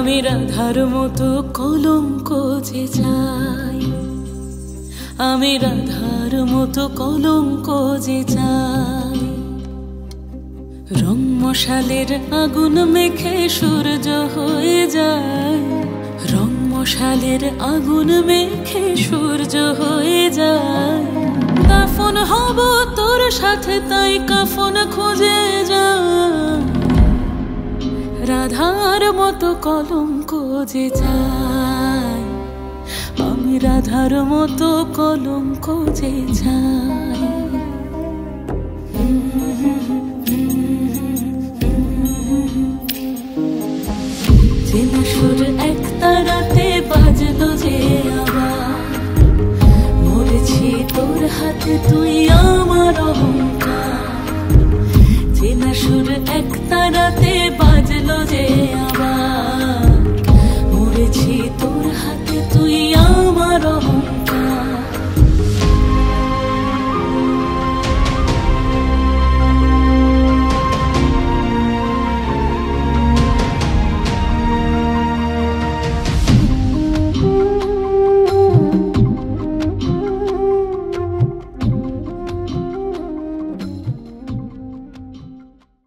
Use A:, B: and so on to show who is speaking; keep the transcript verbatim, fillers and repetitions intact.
A: আমি রাধার মতো কলঙ্ক যে চাই, আমি রাধার মতো কলঙ্ক যে চাই। রং মশালের আগুন মেখে সূর্য হয়ে যায়, রং মশালের আগুন মেখে সূর্য হয়ে যায়। কাফন হব তোর সাথে তাই কাফন খুঁজে যায়, রাধার মতো কলঙ্ক যে চাই, আমি রাধার মতো কলঙ্ক যে চাই। চেনা সুর এক তারাতে বাজলো যে আবার, মরেছি তোর হাতে তুই আমার অহংকার। চেনা সুর এক তারাতে বাজলো যে আবার,